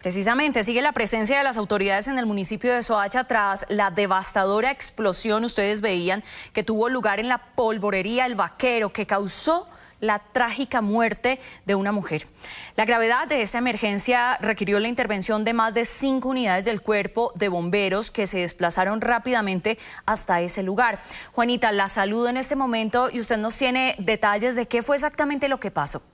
Precisamente, sigue la presencia de las autoridades en el municipio de Soacha tras la devastadora explosión, ustedes veían, que tuvo lugar en la polvorería El Vaquero, que causó la trágica muerte de una mujer. La gravedad de esta emergencia requirió la intervención de más de 5 unidades del cuerpo de bomberos que se desplazaron rápidamente hasta ese lugar. Juanita, la saludo en este momento y usted nos tiene detalles de qué fue exactamente lo que pasó.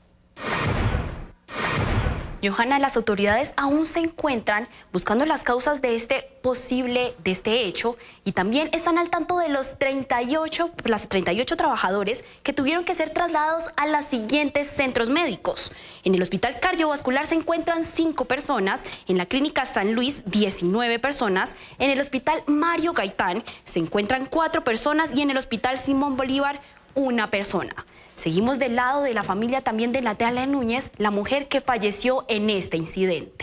Johanna, las autoridades aún se encuentran buscando las causas de este hecho y también están al tanto de las 38 trabajadores que tuvieron que ser trasladados a los siguientes centros médicos. En el Hospital Cardiovascular se encuentran 5 personas, en la Clínica San Luis 19 personas, en el Hospital Mario Gaitán se encuentran 4 personas y en el Hospital Simón Bolívar 1 persona. Seguimos del lado de la familia también de Natalia Núñez, la mujer que falleció en este incidente.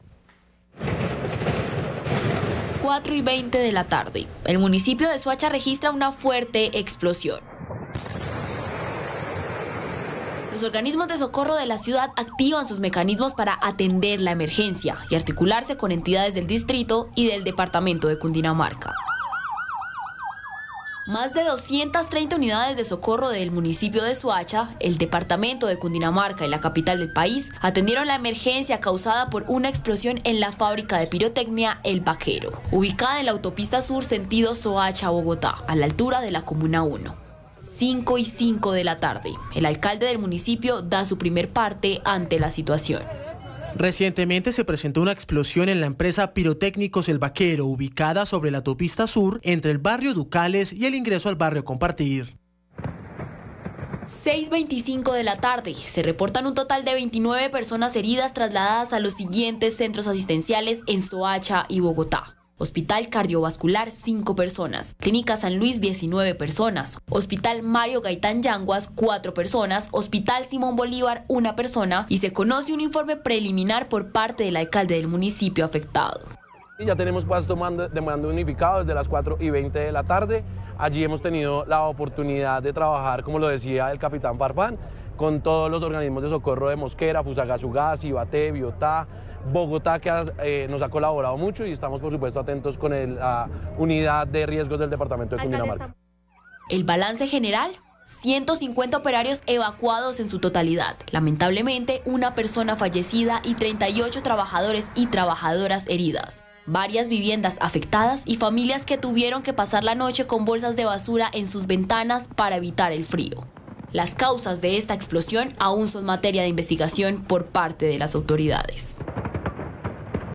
4:20 de la tarde. El municipio de Soacha registra una fuerte explosión. Los organismos de socorro de la ciudad activan sus mecanismos para atender la emergencia y articularse con entidades del distrito y del departamento de Cundinamarca. Más de 230 unidades de socorro del municipio de Soacha, el departamento de Cundinamarca y la capital del país atendieron la emergencia causada por una explosión en la fábrica de pirotecnia El Vaquero, ubicada en la autopista sur sentido Soacha-Bogotá, a la altura de la Comuna 1. 5:05 de la tarde. El alcalde del municipio da su primer parte ante la situación. Recientemente se presentó una explosión en la empresa Pirotécnicos El Vaquero, ubicada sobre la autopista sur entre el barrio Ducales y el ingreso al barrio Compartir. 6:25 de la tarde. Se reportan un total de 29 personas heridas trasladadas a los siguientes centros asistenciales en Soacha y Bogotá. Hospital Cardiovascular 5 personas, Clínica San Luis 19 personas, Hospital Mario Gaitán Yanguas 4 personas, Hospital Simón Bolívar 1 persona y se conoce un informe preliminar por parte del alcalde del municipio afectado. Ya tenemos puesto de mando unificado desde las 4:20 de la tarde. Allí hemos tenido la oportunidad de trabajar, como lo decía el capitán Farfán, con todos los organismos de socorro de Mosquera, Fusagasugás, Ibaté, Biotá, Bogotá, que nos ha colaborado mucho y estamos por supuesto atentos con la unidad de riesgos del departamento de Cundinamarca. El balance general: 150 operarios evacuados en su totalidad. Lamentablemente, 1 persona fallecida y 38 trabajadores y trabajadoras heridas. Varias viviendas afectadas y familias que tuvieron que pasar la noche con bolsas de basura en sus ventanas para evitar el frío. Las causas de esta explosión aún son materia de investigación por parte de las autoridades.